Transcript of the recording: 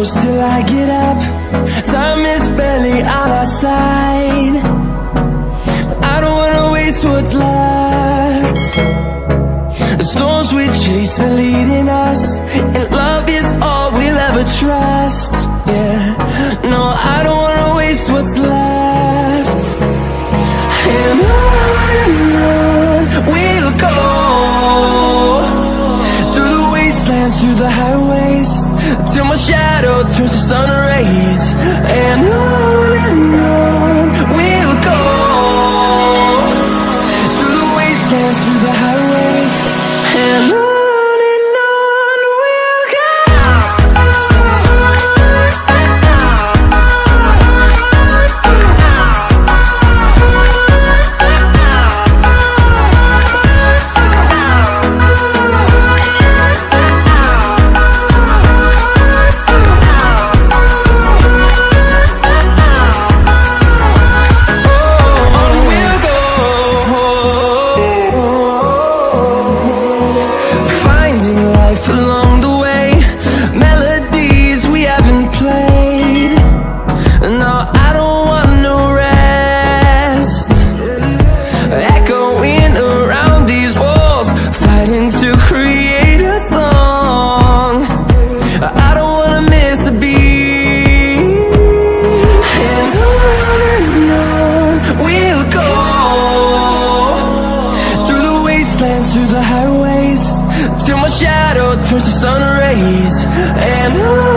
close till I get up. Time is barely on our side. I don't wanna waste what's left. The storms we chase are leading us, and love is all we'll ever trust. Yeah, no, I don't wanna waste what's left. And on we'll go, through the wastelands, through the highways, till my shadow turns to sun rays. And on we'll go, through the wastelands, through the highways, and on we'll go. Along the way, melodies we haven't played. No, I don't want no rest. Echoing around these walls, fighting to create a song. I don't wanna miss a beat. And on we'll go, through the wastelands, through the highways, till my shadow turns to sun rays. And on